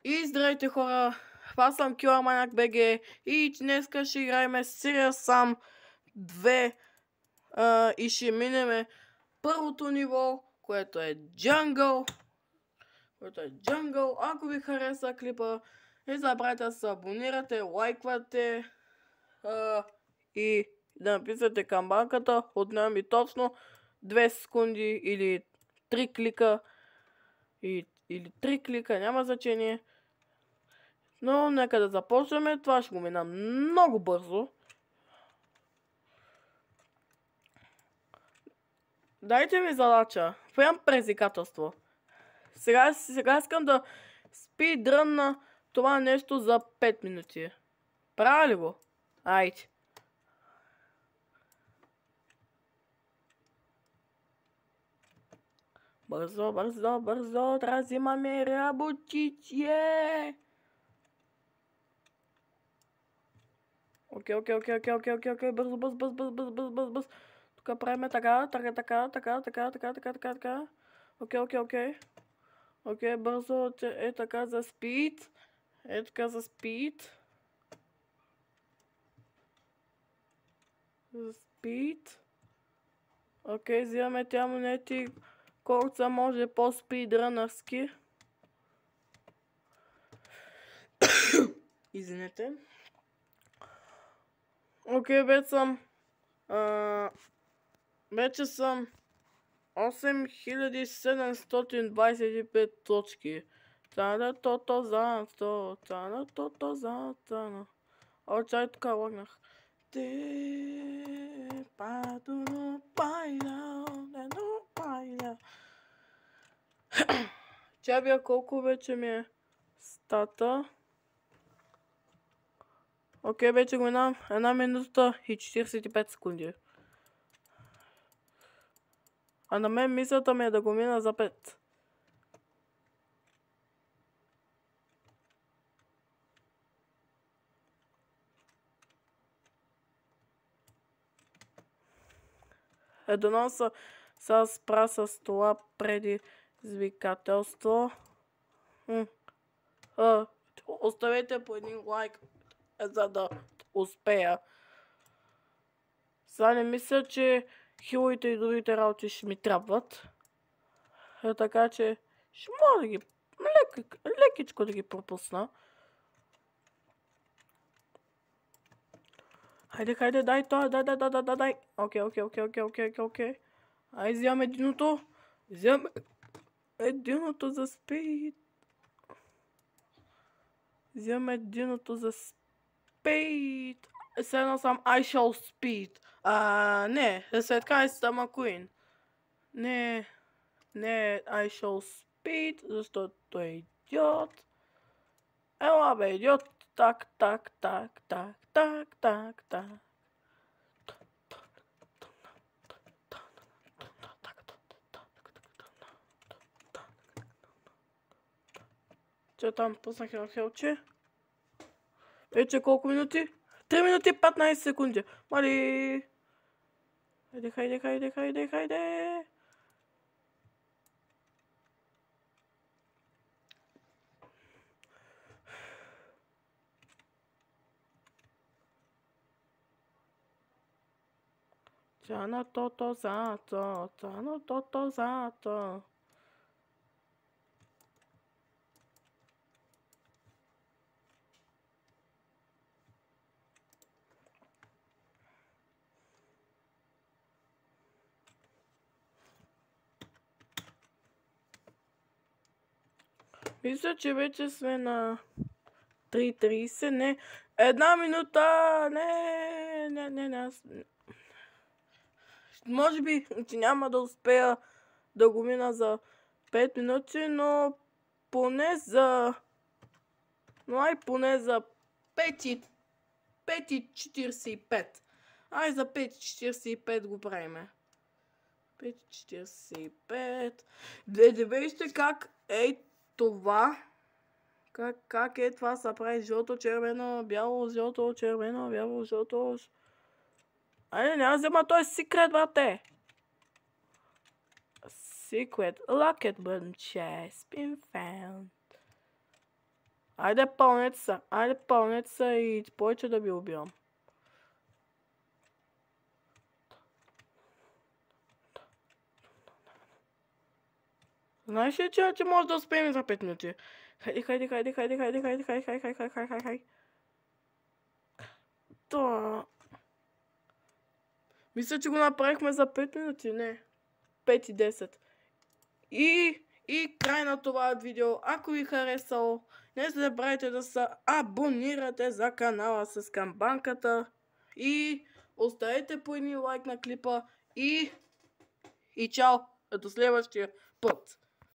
И здравейте хора, аз съм Killer Maniac BG и днеска ще играем Serious Sam 2 и ще минем първото ниво, което е Jungle. Ако ви хареса клипа, не забравяйте да се абонирате, лайквате и да написате камбанката. Отнема ми точно 2 секунди или 3 клика. Или 3 клика, няма значение. Но нека да започнем. Това ще го мина много бързо. Дайте ми задача. Приемам предизвикателство. Сега искам да спидрънна това нещо за 5 минути. Правя ли го? Айде. Бързо, трябва да взимаме работичие. Окей. Бързо. Тук правим така. Окей, бързо е така за спид. Окей, взимаме тя монети колкото са може по-спидрънърски. Извинете. Окей, вече съм 8725 точки. О, чай, тук лъгнах. Чабия колко вече ми е стата. Окей, вече го минам 1 минута и 45 секунди. А на мен мисълта ми е да го мина за 5. Едно се спра с това предизвикателство. Оставете по един лайк, за да успея. Сега не мисля, че хиловите и другите работи ще ми трябват. Така че ще мога да ги лекичко да ги пропусна. Хайде, дай това, дай. Окей. Ай, взимам единото. За спид. Сега съм I shall speed. Не, след край съм Queen. Не, I shall speed, защото е идиот. Ела бе, идиот. Так. Че там пуснах едно хелче. Вече колко минути? 3 минути 15 секунди. Мали! Хайде. Тяна тото зато. Мисля, че вече сме на 3:30. Не, 1 минута. Не. Може би, че няма да успея да го мина за 5 минути, но поне за 5:45. Ай, за 5:45 го правиме. 5:45. Вижте как е това. Как е това се прави жълто, червено, бяло, жълто, червено, бяло, жълто. Айде, няма да взема той секрет, брате. Secret locket button chest been found. Айде пълнете се и повече да ви убивам. Знаеш ли, че може да успеем за 5 минути? Хайде. То... Мисля, че го направихме за 5 минути, не. 5 и 10. И край на това видео. Ако ви харесало, не забравяйте да се абонирате за канала с камбанката. И оставете по един лайк на клипа. И чао! До следващия път!